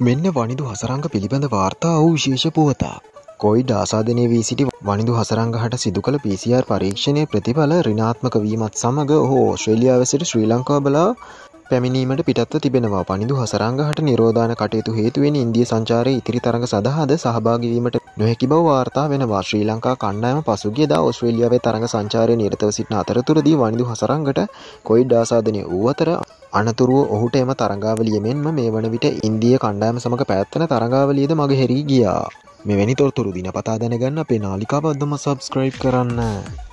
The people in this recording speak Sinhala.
මෙන්න වනිදු හසරංග පිළිබඳ වාර්තා වූ විශේෂ පුවතක්. කොවිඩ් ආසාදනය වී සිටි වනිදු හසරංගහට සිදු කළ PCR පරීක්ෂණයේ ප්‍රතිඵල ඍණාත්මක වීමත් සමග ඔහු ඕස්ට්‍රේලියාව සිට ශ්‍රී ලංකාව බලා පැමිණීමට පිටත්ව තිබෙනවා. වනිදු හසරංගහට නිරෝධාන කටයුතු හේතුවෙන් ඉන්දිය සංචාරයේ ඉතිරි තරඟ සඳහාද සහභාගී වීමට නොහැකි බව වාර්තා වෙනවා. ශ්‍රී ලංකා කණ්ඩායම පසුගියදා ඕස්ට්‍රේලියාවේ තරඟ සංචාරයේ නිරතව සිටින අතරතුරදී වනිදු හසරංගට කොවිඩ් ආසාදනය වූ අතර අනතුරුව ඔහුට එම තරඟාවලිය මෙන්ම මේ වන විට ඉන්දිය කණ්ඩායම සමග පැවැත්වෙන තරඟාවලියද මගහැරී ගියා. මෙවැනි තොරතුරු දිනපතා දැනගන්න අපේ නාලිකාව අදම සබ්ස්ක්‍රයිබ් කරන්න.